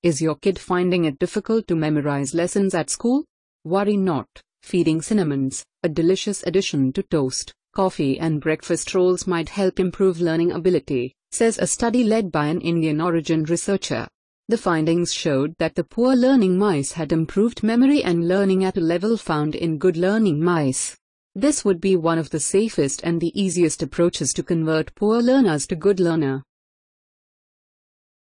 Is your kid finding it difficult to memorize lessons at school? Worry not. Feeding cinnamons, a delicious addition to toast, coffee and breakfast rolls might help improve learning ability, says a study led by an Indian-origin researcher. The findings showed that the poor learning mice had improved memory and learning at a level found in good learning mice. This would be one of the safest and the easiest approaches to convert poor learners to good learner.